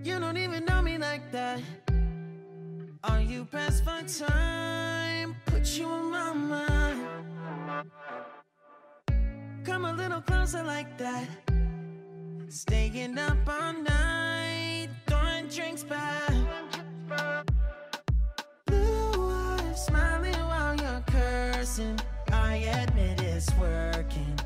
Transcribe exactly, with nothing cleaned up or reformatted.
You don't even know me like that. Are you pressed for time? Put you on my mind. Come a little closer like that. Staying up all night, throwing drinks back. Blue eyes smiling while you're cursing. I admit it's working.